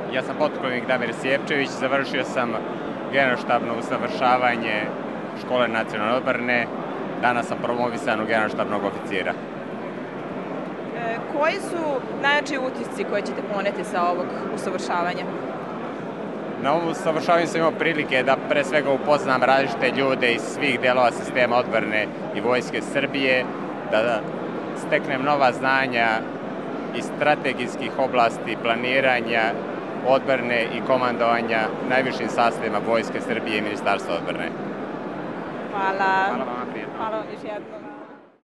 Ja sam potpukovnik Damir Sjepčević, završio sam generalštabno usavršavanje škole nacionalne odbrane, danas sam promovisan u generalštabnog oficira. Koji su najjači utisci koje ćete poneti sa ovog usavršavanja? Na ovom usavršavanju sam imao prilike da pre svega upoznam različite ljude iz svih delova sistema odbrane i Vojske Srbije, da steknem nova znanja iz strategijskih oblasti planiranja, odbrane i komandovanja najvišim sastavima Vojske Srbije i Ministarstva odbrane. Hvala. Hvala vama, prijatno. Hvala vam još jednom.